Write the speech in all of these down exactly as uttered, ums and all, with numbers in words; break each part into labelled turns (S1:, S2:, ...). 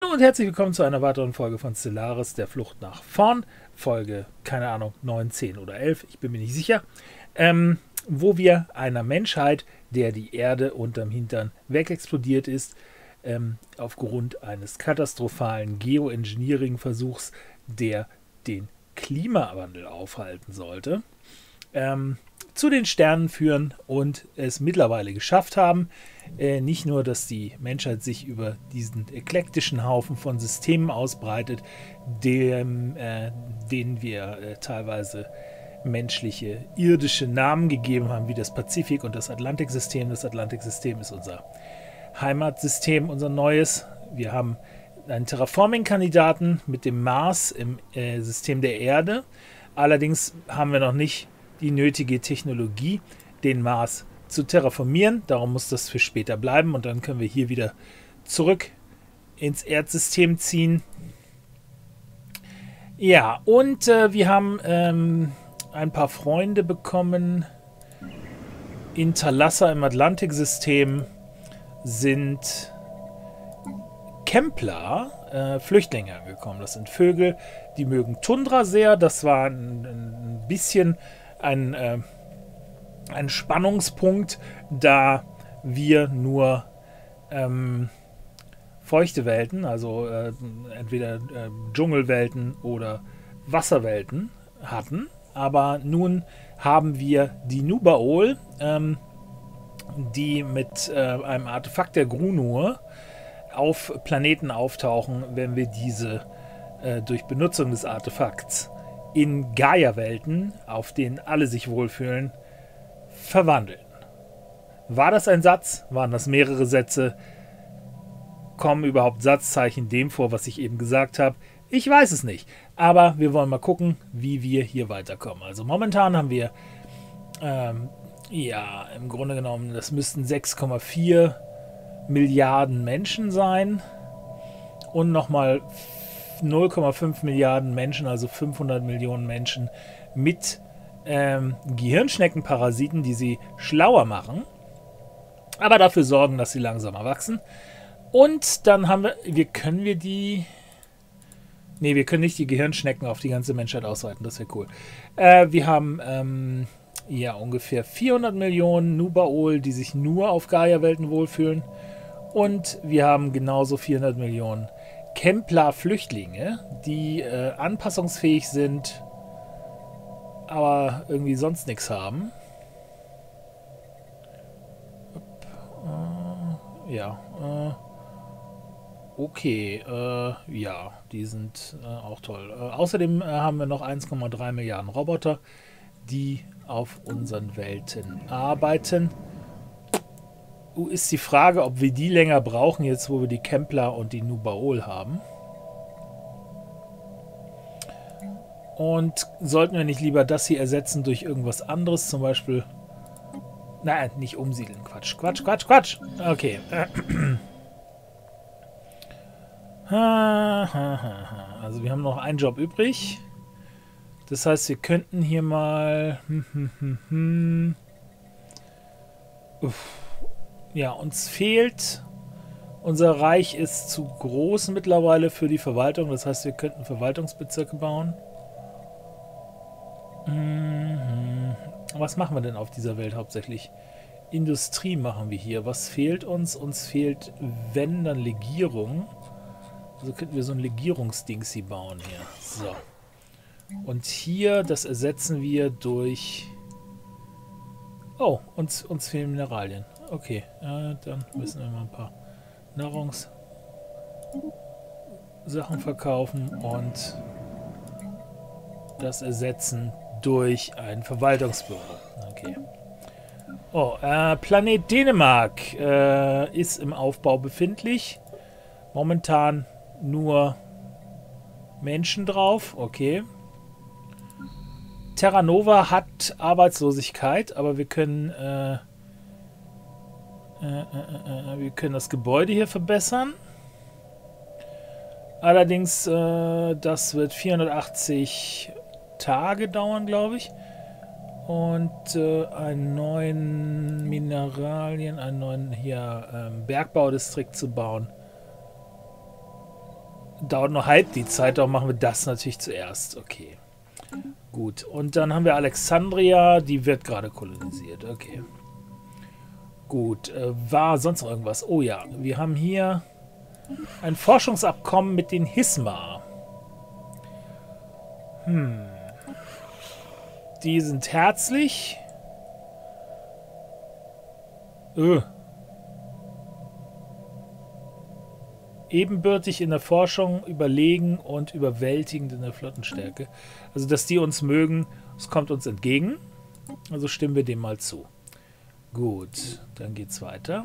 S1: Hallo und herzlich willkommen zu einer weiteren Folge von Stellaris, der Flucht nach vorn. Folge, keine Ahnung, neun, zehn oder elf, ich bin mir nicht sicher. Ähm, wo wir einer Menschheit, der die Erde unterm Hintern wegexplodiert ist, ähm, aufgrund eines katastrophalen Geoengineering-Versuchs, der den Klimawandel aufhalten sollte, ähm, zu den Sternen führen und es mittlerweile geschafft haben. Äh, nicht nur, dass die Menschheit sich über diesen eklektischen Haufen von Systemen ausbreitet, dem, äh, denen wir äh, teilweise menschliche, irdische Namen gegeben haben, wie das Pazifik- und das Atlantiksystem. Das Atlantiksystem ist unser Heimatsystem, unser neues. Wir haben einen Terraforming-Kandidaten mit dem Mars im äh, System der Erde. Allerdings haben wir noch nicht die nötige Technologie, den Mars zu terraformieren. Darum muss das für später bleiben und dann können wir hier wieder zurück ins Erdsystem ziehen. Ja, und äh, wir haben ähm, ein paar Freunde bekommen. In Thalassa im Atlantiksystem sind Kempler, äh, Flüchtlinge angekommen. Das sind Vögel, die mögen Tundra sehr. Das war ein, ein bisschen ein, äh, ein Spannungspunkt, da wir nur ähm, feuchte Welten, also äh, entweder äh, Dschungelwelten oder Wasserwelten hatten. Aber nun haben wir die Nubaol, ähm, die mit äh, einem Artefakt der Grunur auf Planeten auftauchen, wenn wir diese äh, durch Benutzung des Artefakts in Gaia-Welten, auf denen alle sich wohlfühlen, verwandeln. War das ein Satz? Waren das mehrere Sätze? Kommen überhaupt Satzzeichen dem vor, was ich eben gesagt habe? Ich weiß es nicht. Aber wir wollen mal gucken, wie wir hier weiterkommen. Also momentan haben wir, ähm, ja, im Grunde genommen, das müssten sechs Komma vier Milliarden Menschen sein. Und nochmal null Komma fünf Milliarden Menschen, also fünfhundert Millionen Menschen mit ähm, Gehirnschneckenparasiten, die sie schlauer machen, aber dafür sorgen, dass sie langsamer wachsen. Und dann haben wir, wir können wir die, nee, wir können nicht die Gehirnschnecken auf die ganze Menschheit ausweiten, das wäre cool. Äh, wir haben ähm, ja ungefähr vierhundert Millionen Nubaol, die sich nur auf Gaia-Welten wohlfühlen. Und wir haben genauso vierhundert Millionen Kempler-Flüchtlinge, die äh, anpassungsfähig sind, aber irgendwie sonst nichts haben. Äh, ja, äh, okay, äh, ja, die sind äh, auch toll. Äh, außerdem äh, haben wir noch eins Komma drei Milliarden Roboter, die auf unseren Welten arbeiten. Ist die Frage, ob wir die länger brauchen, jetzt wo wir die Kempler und die Nubaol haben. Und sollten wir nicht lieber das hier ersetzen durch irgendwas anderes, zum Beispiel... Nein, nicht umsiedeln. Quatsch, Quatsch, Quatsch, Quatsch. Okay. Also wir haben noch einen Job übrig. Das heißt, wir könnten hier mal... Uff. Ja, uns fehlt, unser Reich ist zu groß mittlerweile für die Verwaltung, das heißt, wir könnten Verwaltungsbezirke bauen. Mhm. Was machen wir denn auf dieser Welt hauptsächlich? Industrie machen wir hier. Was fehlt uns? Uns fehlt, wenn, dann Legierung. Also könnten wir so ein Legierungsdings hier bauen hier. So. Und hier, das ersetzen wir durch... Oh, uns, uns fehlen Mineralien. Okay, äh, dann müssen wir mal ein paar Nahrungssachen verkaufen und das ersetzen durch ein Verwaltungsbüro. Okay. Oh, äh, Planet Dänemark äh, ist im Aufbau befindlich. Momentan nur Menschen drauf. Okay. Terra Nova hat Arbeitslosigkeit, aber wir können äh, Äh, äh, äh, wir können das Gebäude hier verbessern. Allerdings, äh, das wird vierhundertachtzig Tage dauern, glaube ich. Und äh, einen neuen Mineralien, einen neuen hier ähm, Bergbaudistrikt zu bauen, dauert nur halb die Zeit, darum machen wir das natürlich zuerst. Okay. Gut. Und dann haben wir Alexandria, die wird gerade kolonisiert. Okay. Gut. Äh, war sonst noch irgendwas? Oh ja, wir haben hier ein Forschungsabkommen mit den Hisma. Hm. Die sind herzlich. Öh. Ebenbürtig in der Forschung, überlegen und überwältigend in der Flottenstärke. Also, dass die uns mögen, es kommt uns entgegen. Also stimmen wir dem mal zu. Gut, dann geht's weiter.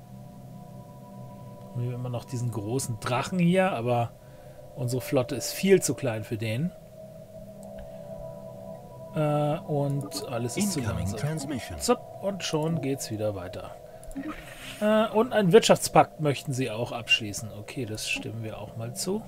S1: Wir haben immer noch diesen großen Drachen hier, aber unsere Flotte ist viel zu klein für den. Äh, und alles ist zu langsam. Zup, und schon geht's wieder weiter. Äh, und einen Wirtschaftspakt möchten sie auch abschließen. Okay, das stimmen wir auch mal zu.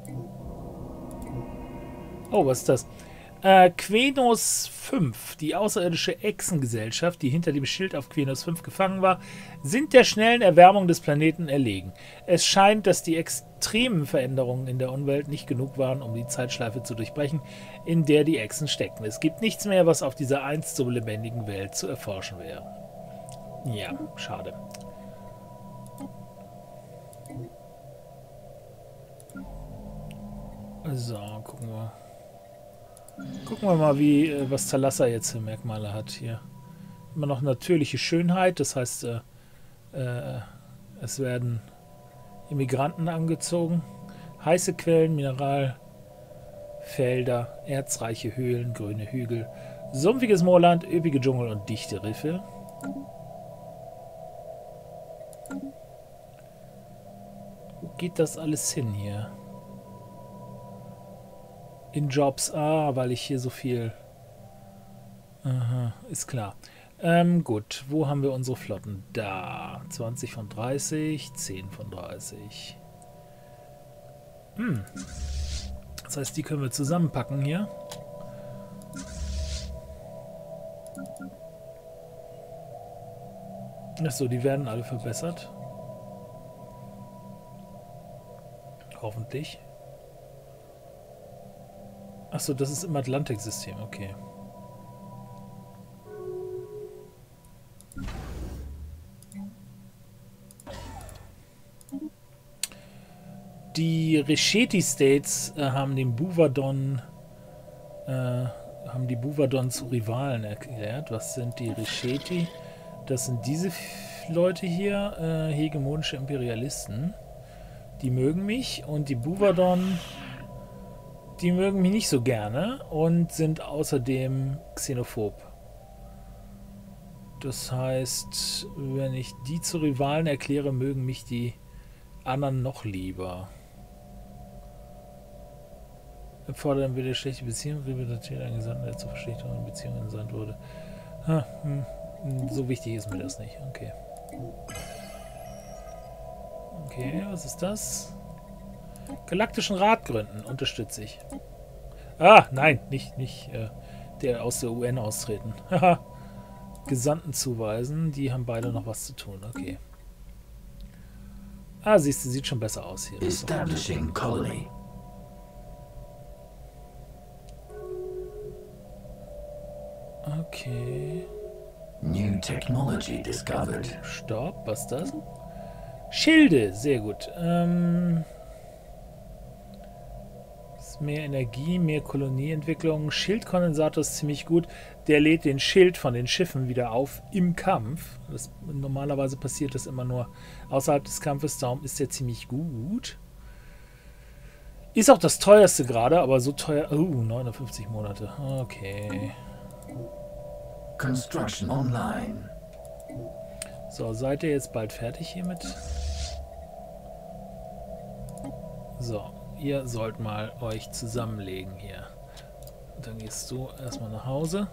S1: Oh, was ist das? Äh, Qenos fünf, die außerirdische Echsengesellschaft, die hinter dem Schild auf Qenos fünf gefangen war, sind der schnellen Erwärmung des Planeten erlegen. Es scheint, dass die extremen Veränderungen in der Umwelt nicht genug waren, um die Zeitschleife zu durchbrechen, in der die Echsen steckten. Es gibt nichts mehr, was auf dieser einst so lebendigen Welt zu erforschen wäre. Ja, schade. So, gucken wir. Gucken wir mal, wie äh, was Thalassa jetzt für Merkmale hat hier. Immer noch natürliche Schönheit, das heißt, äh, äh, es werden Immigranten angezogen. Heiße Quellen, Mineralfelder, erzreiche Höhlen, grüne Hügel, sumpfiges Moorland, üppige Dschungel und dichte Riffe. Wo geht das alles hin hier? In Jobs. Ah, weil ich hier so viel... Aha, ist klar. Ähm, gut. Wo haben wir unsere Flotten? Da. zwanzig von dreißig, zehn von dreißig. Hm. Das heißt, die können wir zusammenpacken hier. Achso, die werden alle verbessert. Hoffentlich. Achso, das ist im Atlantik-System, okay. Die Resheti-States äh, haben den Buvadon äh, haben die Buvadon zu Rivalen erklärt. Was sind die Resheti? Das sind diese Leute hier, äh, hegemonische Imperialisten. Die mögen mich und die Buvadon, die mögen mich nicht so gerne und sind außerdem xenophob. Das heißt, wenn ich die zu Rivalen erkläre, mögen mich die anderen noch lieber. Fordern wir die schlechte Beziehung, repräsentiert ein Gesandter, der zur Verschlechterung der Beziehung entsandt wurde. Ah, hm, so wichtig ist mir das nicht. Okay. Okay, was ist das? Galaktischen Rat gründen, unterstütze ich. Ah, nein, nicht, nicht äh, der aus der U N austreten. Haha. Gesandten zuweisen, die haben beide noch was zu tun. Okay. Ah, siehst du, sieht schon besser aus hier.
S2: Establishing colony.
S1: Okay.
S2: New technology discovered.
S1: Stopp, was ist das? Schilde, sehr gut. Ähm, mehr Energie, mehr Kolonieentwicklung. Schildkondensator ist ziemlich gut. Der lädt den Schild von den Schiffen wieder auf im Kampf. Das, normalerweise passiert das immer nur außerhalb des Kampfes, darum ist der ziemlich gut. Ist auch das teuerste gerade, aber so teuer... Oh, neunundfünfzig Monate. Okay.
S2: Construction online.
S1: So, seid ihr jetzt bald fertig hiermit? So, ihr sollt mal euch zusammenlegen hier. Und dann gehst du erstmal nach Hause.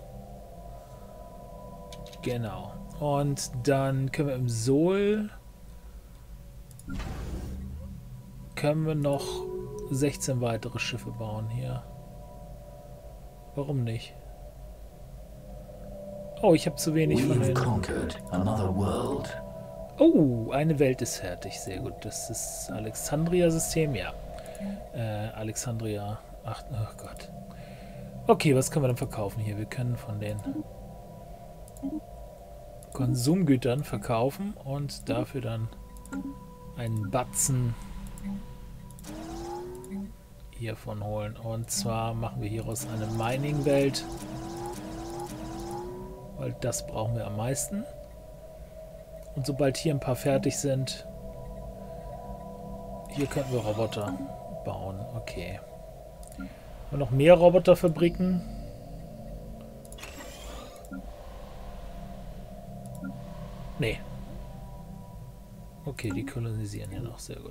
S1: Genau. Und dann können wir im Sol können wir noch sechzehn weitere Schiffe bauen hier. Warum nicht? Oh, ich habe zu wenig von den... Oh, eine Welt ist fertig. Sehr gut. Das ist Alexandria-System, ja. Äh, Alexandria. Ach, oh Gott. Okay, was können wir denn verkaufen hier? Wir können von den Konsumgütern verkaufen und dafür dann einen Batzen hiervon holen. Und zwar machen wir hieraus eine Mining-Welt, weil das brauchen wir am meisten. Und sobald hier ein paar fertig sind, hier könnten wir Roboter bauen. Okay. Und noch mehr Roboterfabriken. Nee. Okay, die kolonisieren hier noch. Sehr gut.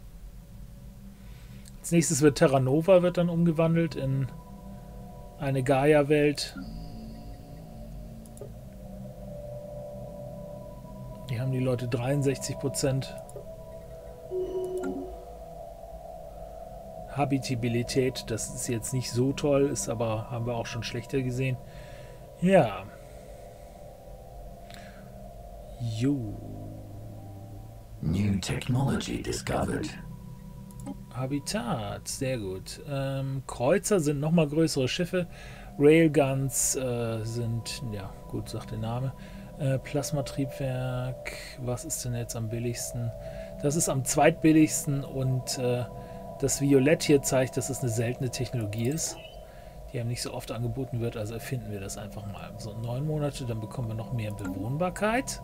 S1: Als nächstes wird Terra Nova wird dann umgewandelt in eine Gaia-Welt. Hier haben die Leute dreiundsechzig Prozent Habitabilität. Das ist jetzt nicht so toll, ist aber, haben wir auch schon schlechter gesehen. Ja. Jo.
S2: New technology discovered.
S1: Habitat, sehr gut. Ähm, Kreuzer sind nochmal größere Schiffe. Railguns äh, sind, ja gut, sagt der Name. Äh, Plasmatriebwerk, was ist denn jetzt am billigsten? Das ist am zweitbilligsten und äh, das Violett hier zeigt, dass es eine seltene Technologie ist, die einem nicht so oft angeboten wird, also erfinden wir das einfach mal. So neun Monate, dann bekommen wir noch mehr Bewohnbarkeit.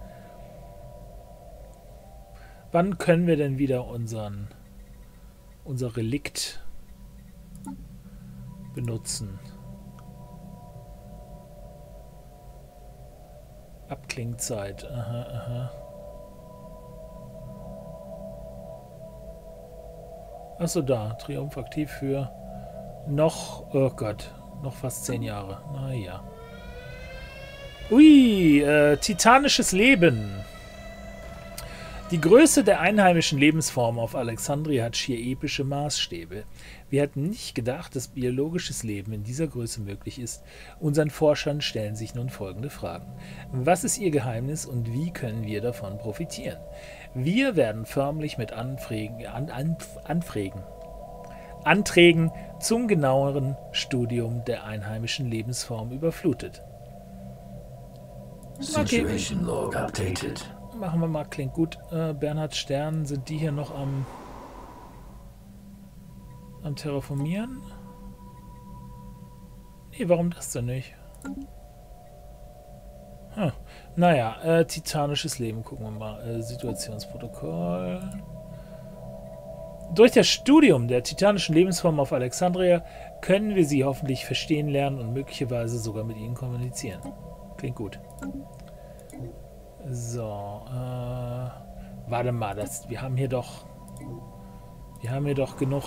S1: Wann können wir denn wieder unseren unser Relikt benutzen? Abklingzeit. Aha, aha. Achso, da. Triumph aktiv für noch, oh Gott, noch fast zehn Jahre. Naja. Ui, äh, titanisches Leben. Die Größe der einheimischen Lebensform auf Alexandria hat schier epische Maßstäbe. Wir hatten nicht gedacht, dass biologisches Leben in dieser Größe möglich ist. Unseren Forschern stellen sich nun folgende Fragen. Was ist ihr Geheimnis und wie können wir davon profitieren? Wir werden förmlich mit Anfragen, an, an, Anfragen, Anträgen zum genaueren Studium der einheimischen Lebensform überflutet.
S2: Situation log updated.
S1: Machen wir mal, klingt gut. Äh, Bernhard Stern, sind die hier noch am, am Terraformieren? Nee, warum das denn nicht? Hm. Naja, äh, titanisches Leben, gucken wir mal. Äh, Situationsprotokoll. Durch das Studium der titanischen Lebensform auf Alexandria können wir sie hoffentlich verstehen lernen und möglicherweise sogar mit ihnen kommunizieren. Klingt gut. So, äh, warte mal, das, wir haben hier doch, wir haben hier doch genug,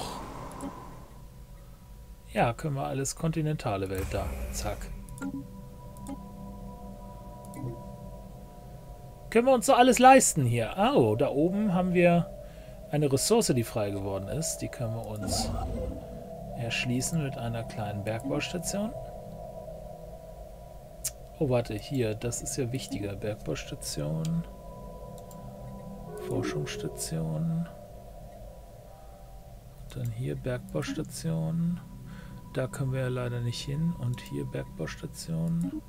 S1: ja, können wir alles, kontinentale Welt da, zack. Können wir uns so alles leisten hier. Oh, da oben haben wir eine Ressource, die frei geworden ist, die können wir uns erschließen mit einer kleinen Bergbaustation. Oh, warte, hier, das ist ja wichtiger. Bergbaustation. Forschungsstation. Dann hier Bergbaustation. Da können wir ja leider nicht hin. Und hier Bergbaustation.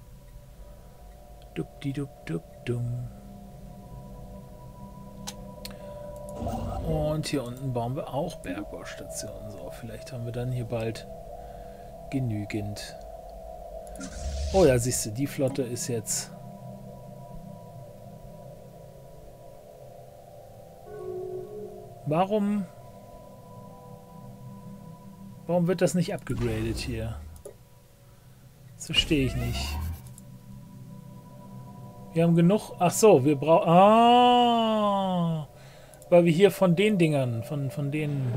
S1: Dup-di-dup-dup-dum. Und hier unten bauen wir auch Bergbaustationen. So, vielleicht haben wir dann hier bald genügend. Oh ja, siehst du, die Flotte ist jetzt... Warum... Warum wird das nicht abgegradet hier? Das verstehe ich nicht. Wir haben genug... Ach so, wir brauchen... Ah! Weil wir hier von den Dingern, von, von denen...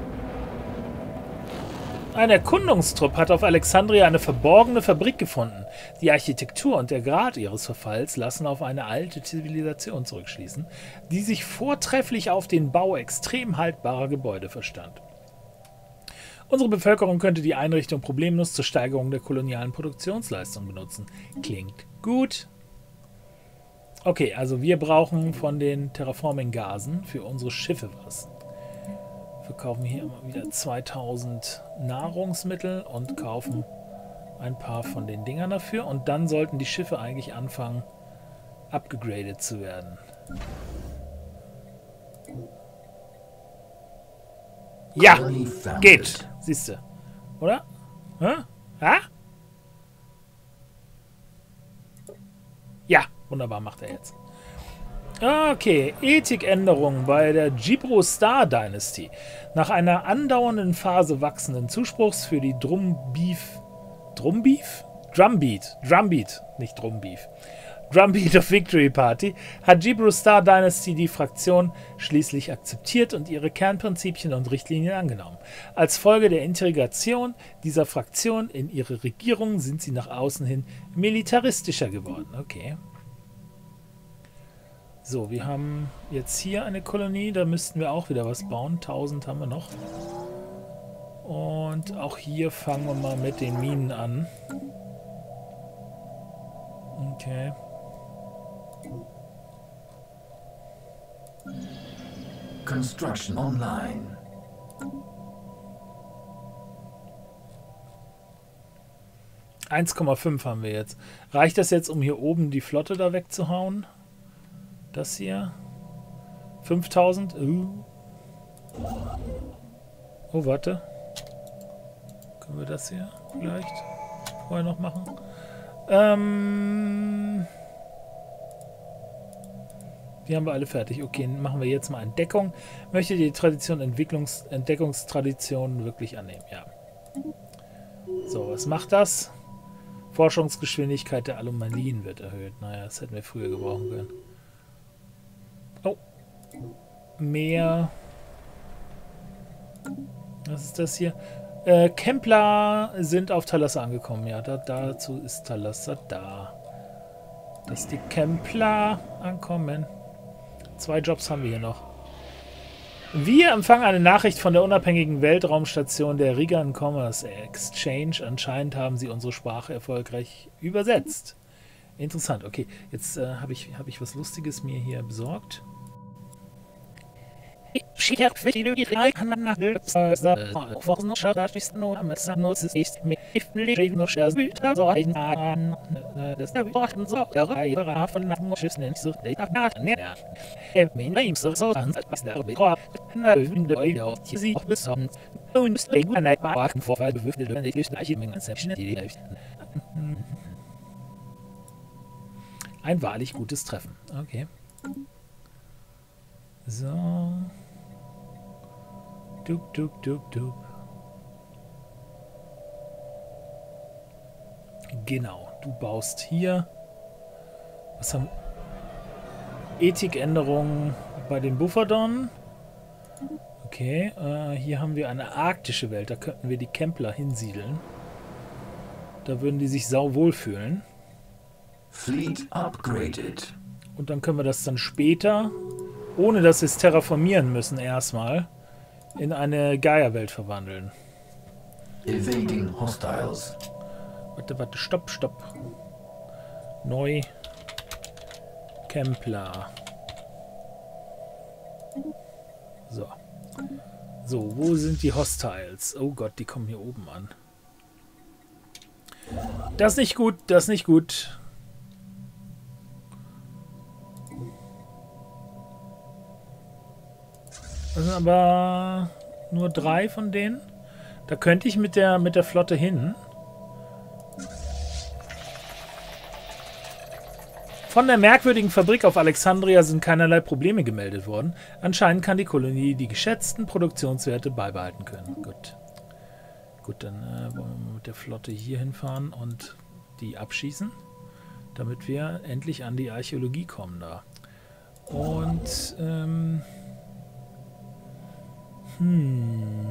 S1: Ein Erkundungstrupp hat auf Alexandria eine verborgene Fabrik gefunden. Die Architektur und der Grad ihres Verfalls lassen auf eine alte Zivilisation zurückschließen, die sich vortrefflich auf den Bau extrem haltbarer Gebäude verstand. Unsere Bevölkerung könnte die Einrichtung problemlos zur Steigerung der kolonialen Produktionsleistung benutzen. Klingt gut. Okay, also wir brauchen von den Terraforming-Gasen für unsere Schiffe was. Wir kaufen hier immer wieder zweitausend Nahrungsmittel und kaufen ein paar von den Dingern dafür. Und dann sollten die Schiffe eigentlich anfangen, abgegradet zu werden. Ja, geht. Siehst du. Oder? Hä? Ha? Ja, wunderbar macht er jetzt. Okay, Ethikänderung bei der Gibro Star Dynasty. Nach einer andauernden Phase wachsenden Zuspruchs für die Drumbeef... Drumbeef? Drumbeat. Drumbeat, nicht Drumbeef. Drumbeat of Victory Party hat Gibro Star Dynasty die Fraktion schließlich akzeptiert und ihre Kernprinzipien und Richtlinien angenommen. Als Folge der Integration dieser Fraktion in ihre Regierung sind sie nach außen hin militaristischer geworden. Okay. So, wir haben jetzt hier eine Kolonie, da müssten wir auch wieder was bauen. tausend haben wir noch. Und auch hier fangen wir mal mit den Minen an. Okay.
S2: Construction online.
S1: eins Komma fünf haben wir jetzt. Reicht das jetzt, um hier oben die Flotte da wegzuhauen? Das hier. fünftausend. Uh. Oh, warte. Können wir das hier vielleicht vorher noch machen? Ähm... Die haben wir alle fertig. Okay, machen wir jetzt mal Entdeckung. Möchte die Tradition Entwicklungs Entdeckungstradition wirklich annehmen? Ja. So, was macht das? Forschungsgeschwindigkeit der Anomalien wird erhöht. Naja, das hätten wir früher gebrauchen können. Oh. Mehr. Was ist das hier? Äh, Kempler sind auf Thalassa angekommen. Ja, da, dazu ist Thalassa da. Dass die Kempler ankommen. Zwei Jobs haben wir hier noch. Wir empfangen eine Nachricht von der unabhängigen Weltraumstation der Rigan Commerce Exchange. Anscheinend haben sie unsere Sprache erfolgreich übersetzt. Interessant. Okay, jetzt äh, habe ich, hab ich was Lustiges mir hier besorgt. Ein wahrlich gutes Treffen. Okay. So. Dup, dup, dup, dup. Genau, du baust hier. Was haben Ethikänderungen bei den Bufferdon? Okay, äh, hier haben wir eine arktische Welt. Da könnten wir die Kempler hinsiedeln. Da würden die sich sau wohlfühlen.
S2: Fleet upgraded.
S1: Und dann können wir das dann später, ohne dass wir es terraformieren müssen, erstmal in eine Gaia-Welt verwandeln.
S2: Evading hostiles.
S1: Warte, warte, stopp, stopp. Neu. Kempler. So. So, wo sind die Hostiles? Oh Gott, die kommen hier oben an. Das ist nicht gut, das ist nicht gut. Das sind aber nur drei von denen. Da könnte ich mit der, mit der Flotte hin. Von der merkwürdigen Fabrik auf Alexandria sind keinerlei Probleme gemeldet worden. Anscheinend kann die Kolonie die geschätzten Produktionswerte beibehalten können. Gut. Gut, dann äh, wollen wir mit der Flotte hier hinfahren und die abschießen, damit wir endlich an die Archäologie kommen da. Und, ähm... Hm...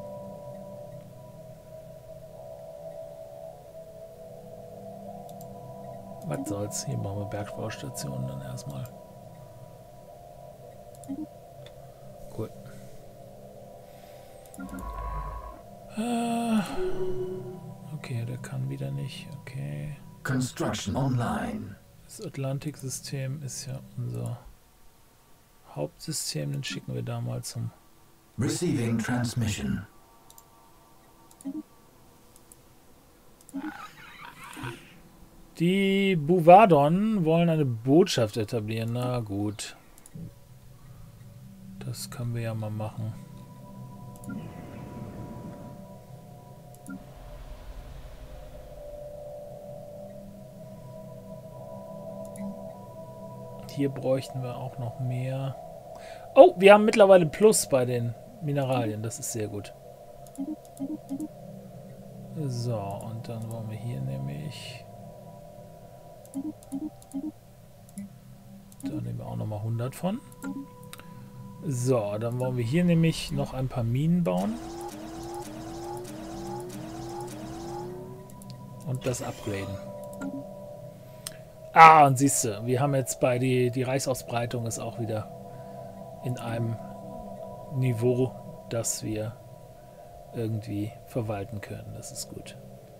S1: Was soll's? Hier machen wir Bergbaustationen dann erstmal. Cool. Ah, okay, der kann wieder nicht. Okay.
S2: Construction online.
S1: Das Atlantik-System ist ja unser Hauptsystem. Den schicken wir da mal zum
S2: Receiving transmission.
S1: Die Buvadon wollen eine Botschaft etablieren. Na gut. Das können wir ja mal machen. Hier bräuchten wir auch noch mehr. Oh, wir haben mittlerweile Plus bei den Mineralien. Das ist sehr gut. So, und dann wollen wir hier nämlich... Da nehmen wir auch nochmal hundert von. So, dann wollen wir hier nämlich noch ein paar Minen bauen. Und das upgraden. Ah, und siehst du, wir haben jetzt bei die, die Reichsausbreitung ist auch wieder in einem Niveau, das wir irgendwie verwalten können. Das ist gut.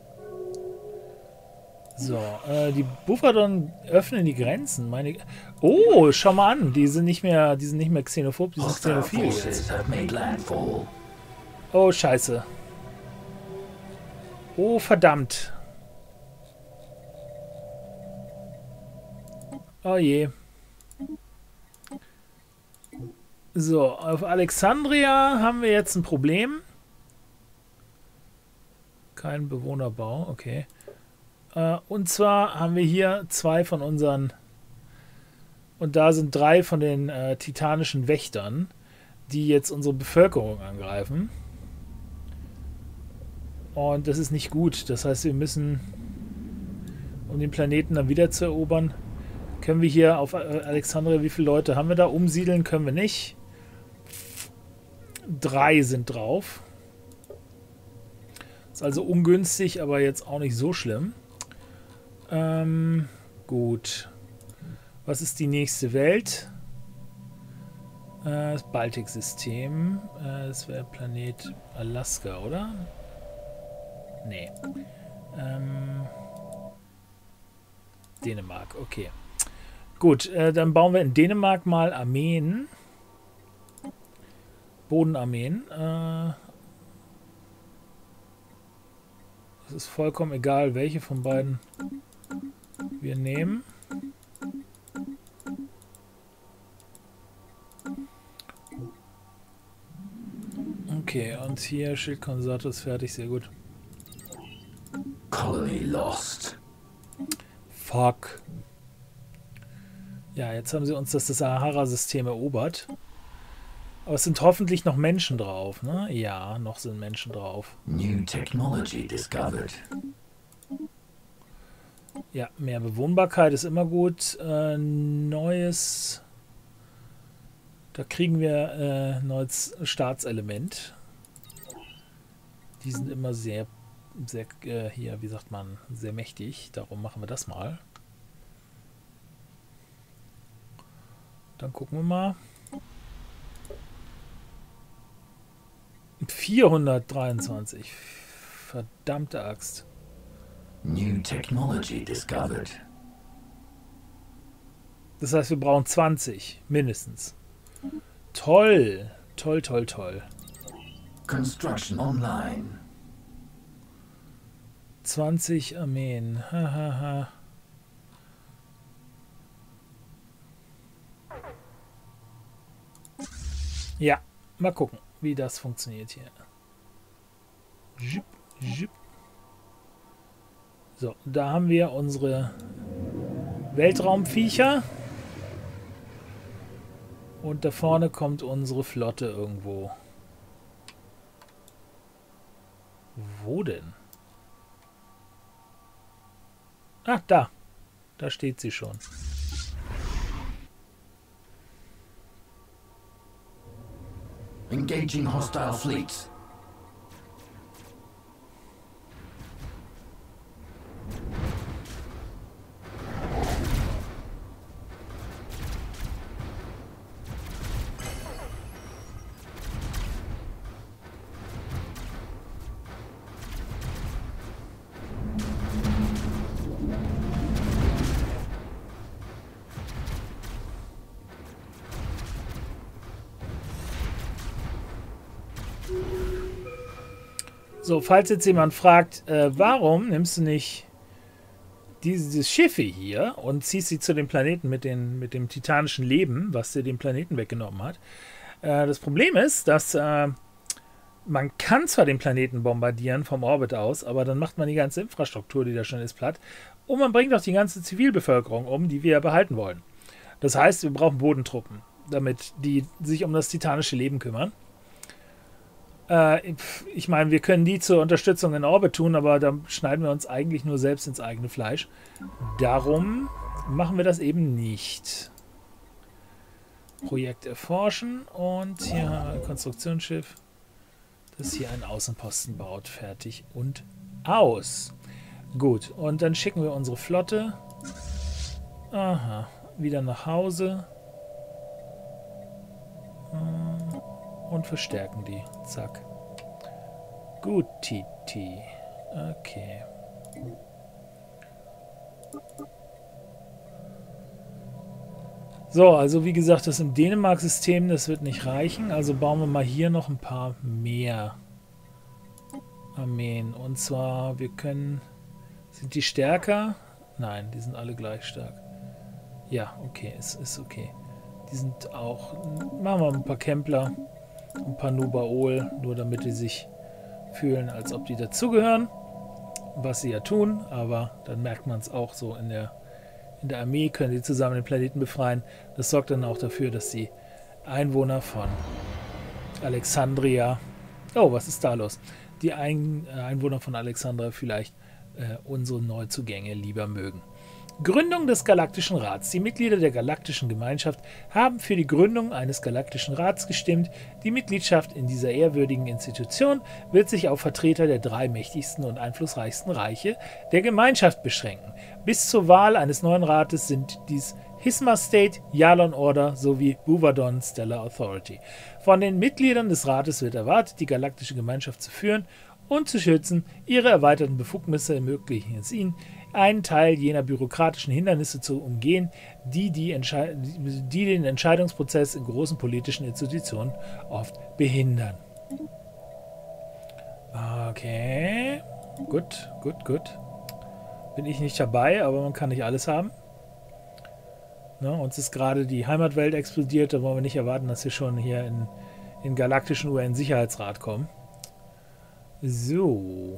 S1: So, äh, die Buvadon öffnen die Grenzen. Meine, oh, schau mal an, die sind nicht mehr, die sind nicht mehr xenophob, die sind xenophil jetzt. Oh, scheiße. Oh, verdammt. Oh je. So, auf Alexandria haben wir jetzt ein Problem. Kein Bewohnerbau, okay. Äh, und zwar haben wir hier zwei von unseren... Und da sind drei von den äh, titanischen Wächtern, die jetzt unsere Bevölkerung angreifen. Und das ist nicht gut. Das heißt, wir müssen, um den Planeten dann wieder zu erobern, können wir hier auf Alexandria, wie viele Leute haben wir da? Umsiedeln können wir nicht. Drei sind drauf. Ist also ungünstig, aber jetzt auch nicht so schlimm. Ähm, gut. Was ist die nächste Welt? Äh, das Baltiksystem. Äh, das wäre Planet Alaska, oder? Nee. Ähm, Dänemark, okay. Gut, äh, dann bauen wir in Dänemark mal Armeen. Bodenarmeen. Äh, es ist vollkommen egal, welche von beiden wir nehmen. Okay, und hier Schildkondensator ist fertig, sehr gut.
S2: Colony lost.
S1: Fuck. Ja, jetzt haben sie uns das, das Sahara-System erobert. Aber es sind hoffentlich noch Menschen drauf, ne? Ja, noch sind Menschen drauf.
S2: New technology discovered.
S1: Ja, mehr Bewohnbarkeit ist immer gut. Äh, neues... Da kriegen wir äh, neues Staatselement. Die sind immer sehr, sehr, äh, hier, wie sagt man, sehr mächtig. Darum machen wir das mal. Dann gucken wir mal. vierhundertdreiundzwanzig. Verdammte Axt.
S2: New technology discovered.
S1: Das heißt, wir brauchen zwanzig, mindestens. Toll. Toll, toll, toll.
S2: Construction online.
S1: zwanzig Armeen. Hahaha. Ja, mal gucken, wie das funktioniert hier. So, da haben wir unsere Weltraumviecher. Und da vorne kommt unsere Flotte irgendwo. Wo denn? Ah, da. Da steht sie schon.
S2: Engaging hostile fleets.
S1: So, falls jetzt jemand fragt, äh, warum nimmst du nicht diese Schiffe hier und ziehst sie zu dem Planeten mit, den, mit dem titanischen Leben, was dir den Planeten weggenommen hat. Äh, das Problem ist, dass äh, man kann zwar den Planeten bombardieren vom Orbit aus, aber dann macht man die ganze Infrastruktur, die da schon ist, platt. Und man bringt auch die ganze Zivilbevölkerung um, die wir behalten wollen. Das heißt, wir brauchen Bodentruppen, damit die sich um das titanische Leben kümmern. Äh, ich meine, wir können die zur Unterstützung in Orbit tun, aber da schneiden wir uns eigentlich nur selbst ins eigene Fleisch. Darum machen wir das eben nicht. Projekt erforschen und hier haben wir ein Konstruktionsschiff, das hier einen Außenposten baut. Fertig und aus. Gut, und dann schicken wir unsere Flotte aha, wieder nach Hause und verstärken die. Zack. Gut, Titi. Okay. So, also wie gesagt, das im Dänemark-System, das wird nicht reichen. Also bauen wir mal hier noch ein paar mehr Armeen. Und zwar, wir können... Sind die stärker? Nein, die sind alle gleich stark. Ja, okay, es ist okay. Die sind auch... Machen wir ein paar Kempler, ein paar Nubaol, nur damit die sich fühlen, als ob die dazugehören. Was sie ja tun, aber dann merkt man es auch so in der... In der Armee können die zusammen den Planeten befreien. Das sorgt dann auch dafür, dass die Einwohner von Alexandria... Oh, was ist da los? Die Ein Einwohner von Alexandria vielleicht äh, unsere Neuzugänge lieber mögen. Gründung des Galaktischen Rats. Die Mitglieder der Galaktischen Gemeinschaft haben für die Gründung eines Galaktischen Rats gestimmt. Die Mitgliedschaft in dieser ehrwürdigen Institution wird sich auf Vertreter der drei mächtigsten und einflussreichsten Reiche der Gemeinschaft beschränken. Bis zur Wahl eines neuen Rates sind dies Hisma State, Yalon Order sowie Buvadon Stellar Authority. Von den Mitgliedern des Rates wird erwartet, die Galaktische Gemeinschaft zu führen und zu schützen. Ihre erweiterten Befugnisse ermöglichen es ihnen, einen Teil jener bürokratischen Hindernisse zu umgehen, die, die, die den Entscheidungsprozess in großen politischen Institutionen oft behindern. Okay. Gut, gut, gut. Bin ich nicht dabei, aber man kann nicht alles haben. Ne, uns ist gerade die Heimatwelt explodiert, da wollen wir nicht erwarten, dass wir schon hier in den galaktischen U N-Sicherheitsrat kommen. So.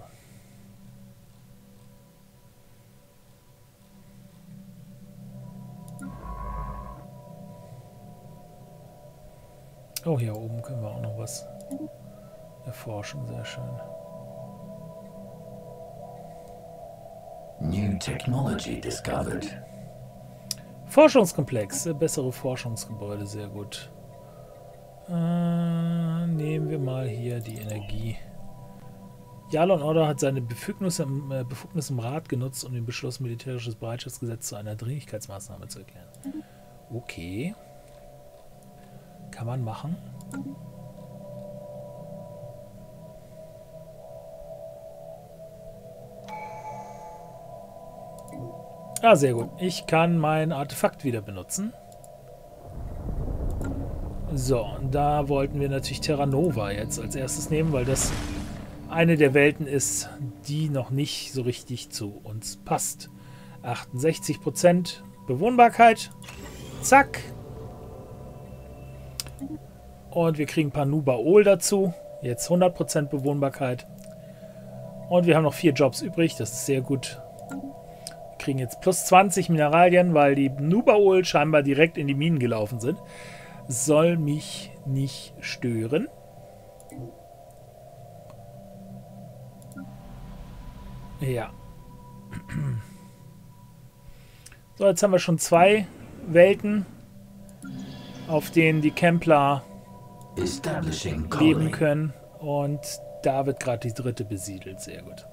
S1: Oh, hier oben können wir auch noch was erforschen. Sehr schön.
S2: New technology discovered.
S1: Forschungskomplex. Bessere Forschungsgebäude. Sehr gut. Äh, nehmen wir mal hier die Energie. Yalon Order hat seine Befugnisse im, äh, Befugnis im Rat genutzt, um den Beschluss militärisches Bereitschaftsgesetz zu einer Dringlichkeitsmaßnahme zu erklären. Okay. Kann man machen. Ah, sehr gut. Ich kann mein Artefakt wieder benutzen. So, da wollten wir natürlich Terra Nova jetzt als erstes nehmen, weil das eine der Welten ist, die noch nicht so richtig zu uns passt. achtundsechzig Prozent Bewohnbarkeit. Zack. Und wir kriegen ein paar Nubaol dazu. Jetzt hundert Prozent Bewohnbarkeit. Und wir haben noch vier Jobs übrig. Das ist sehr gut. Wir kriegen jetzt plus zwanzig Mineralien, weil die Nubaol scheinbar direkt in die Minen gelaufen sind. Soll mich nicht stören. Ja. So, jetzt haben wir schon zwei Welten, auf denen die Kempler leben können. Und da wird gerade die dritte besiedelt. Sehr gut.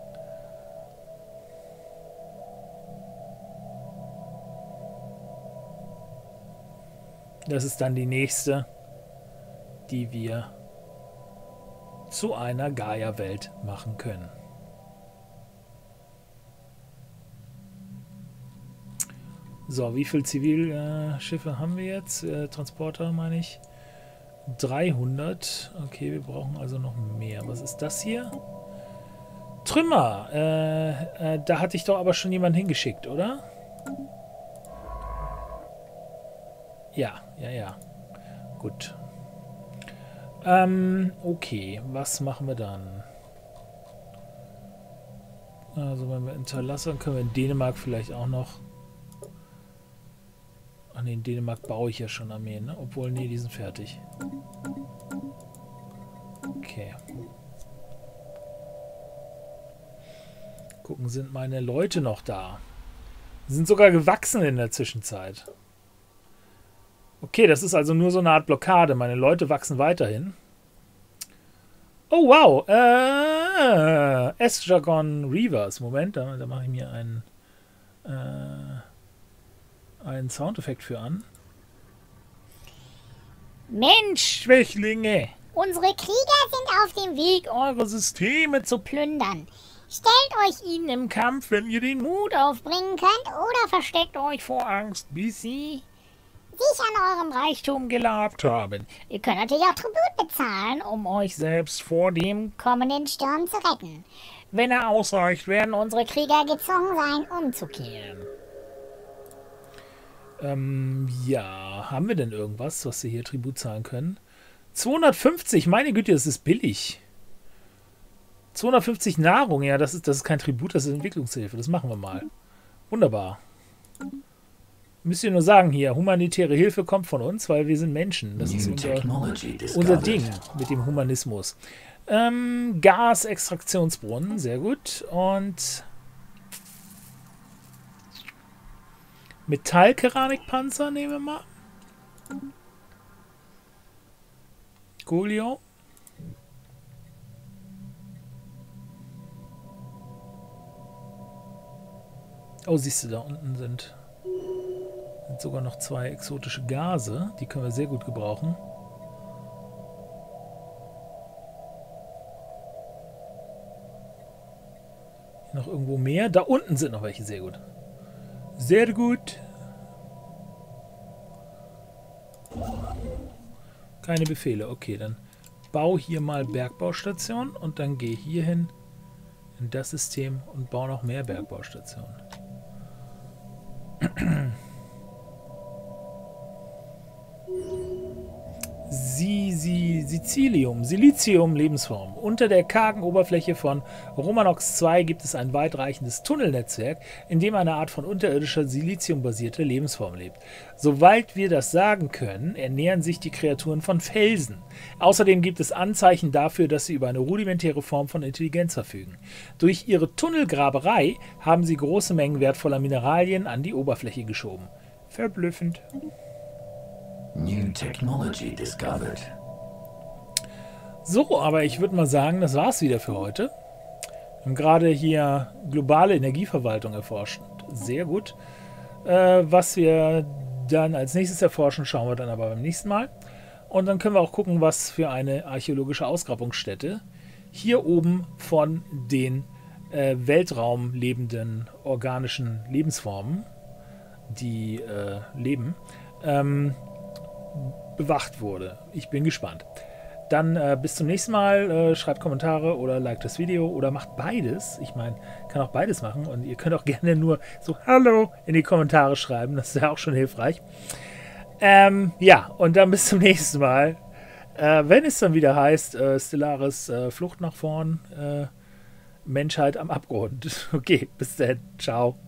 S1: Das ist dann die nächste, die wir zu einer Gaia-Welt machen können. So, wie viele Zivilschiffe äh, haben wir jetzt? Äh, Transporter meine ich. dreihundert. Okay, wir brauchen also noch mehr. Was ist das hier? Trümmer. Äh, äh, da hatte ich doch aber schon jemanden hingeschickt, oder? Ja, ja, ja. Gut. Ähm, okay. Was machen wir dann? Also wenn wir Hinterlassern können wir in Dänemark vielleicht auch noch... Ach ne, in Dänemark baue ich ja schon Armeen, ne? Obwohl, nee, die sind fertig. Okay. Gucken, sind meine Leute noch da? Sie sind sogar gewachsen in der Zwischenzeit. Okay, das ist also nur so eine Art Blockade. Meine Leute wachsen weiterhin. Oh, wow. Äh, S-Jargon Reavers. Moment, da, da mache ich mir einen, äh, einen Soundeffekt für an.
S3: Mensch,
S1: Schwächlinge.
S3: unsere Krieger sind auf dem Weg,
S1: Eure Systeme zu
S3: plündern. Stellt euch ihnen
S1: im Kampf, wenn ihr den Mut
S3: Mut aufbringen könnt oder versteckt euch
S1: vor Angst, bis sie
S3: sich an eurem Reichtum.
S1: gelabt haben.
S3: Ihr könnt natürlich auch Tribut bezahlen, um euch
S1: Selbst vor dem,
S3: kommenden Sturm zu retten.
S1: wenn er ausreicht, werden
S3: Unsere Krieger gezwungen sein, umzukehren.
S1: Ähm, ja. Haben wir denn irgendwas, was wir hier Tribut zahlen können? zweihundertfünfzig, meine Güte, das ist billig. zweihundertfünfzig Nahrung, ja, das ist, das ist kein Tribut, das ist Entwicklungshilfe. Das machen wir mal. Wunderbar. Müsst ihr nur sagen hier, humanitäre Hilfe kommt von uns, weil wir sind Menschen. Das ist
S2: New
S1: unser,
S2: technology
S1: unser
S2: discovered.
S1: Ding mit dem Humanismus. Ähm, Gasextraktionsbrunnen, sehr gut. Und Metallkeramikpanzer nehmen wir mal. Golio. Oh, siehst du, da unten sind, sind sogar noch zwei exotische Gase. Die können wir sehr gut gebrauchen. Hier noch irgendwo mehr. Da unten sind noch welche. Sehr gut. Sehr gut. Keine Befehle. Okay, dann bau hier mal Bergbaustation und dann geh hier hin in das System und bau noch mehr Bergbaustationen. Sie, sie, Sizilium, Silizium, Lebensform. Unter der kargen Oberfläche von Romanox zwei gibt es ein weitreichendes Tunnelnetzwerk, in dem eine Art von unterirdischer Silizium-basierte Lebensform lebt. Soweit wir das sagen können, ernähren sich die Kreaturen von Felsen. Außerdem gibt es Anzeichen dafür, dass sie über eine rudimentäre Form von Intelligenz verfügen. Durch ihre Tunnelgraberei haben sie große Mengen wertvoller Mineralien an die Oberfläche geschoben. Verblüffend.
S2: New technology discovered.
S1: So, aber ich würde mal sagen, das war's wieder für heute. Wir haben gerade hier globale Energieverwaltung erforscht. Sehr gut. Äh, was wir dann als nächstes erforschen, schauen wir dann aber beim nächsten Mal. Und dann können wir auch gucken, was für eine archäologische Ausgrabungsstätte hier oben von den äh, Weltraum lebenden organischen Lebensformen, die äh, leben, ähm, bewacht wurde. Ich bin gespannt. Dann äh, bis zum nächsten Mal. Äh, schreibt Kommentare oder liked das Video oder macht beides. Ich meine, kann auch beides machen und ihr könnt auch gerne nur so Hallo in die Kommentare schreiben. Das ist ja auch schon hilfreich. Ähm, ja, und dann bis zum nächsten Mal. Äh, wenn es dann wieder heißt, äh, Stellaris äh, Flucht nach vorn, äh, Menschheit am Abgrund. Okay, bis dann. Ciao.